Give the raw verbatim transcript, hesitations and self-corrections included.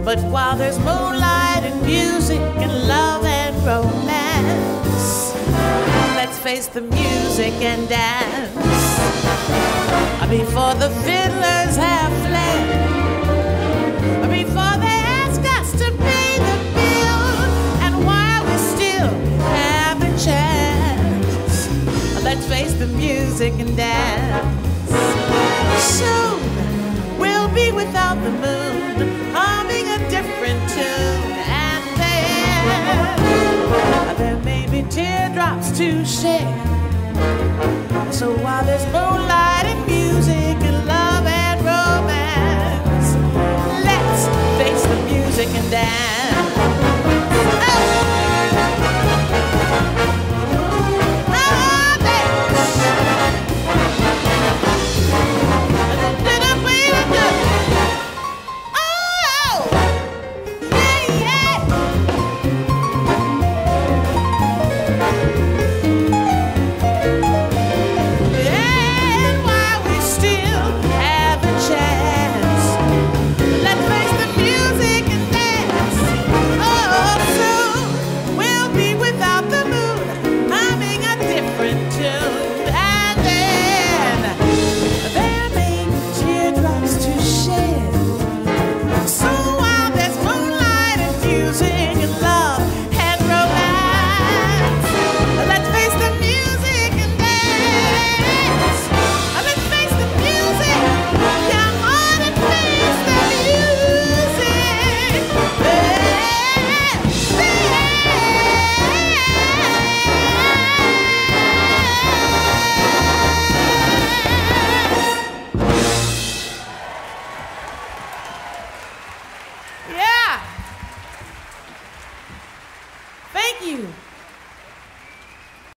But while there's moonlight and music and love and romance, let's face the music and dance before the fiddlers have fled, before they ask us to pay the bill, and while we still have a chance, let's face the music and dance. Soon we'll be without the moon, humming a different tune, and then there may be teardrops to shed. So while there's moonlight and music and love and romance, let's face the music and dance. Oh. Thank you.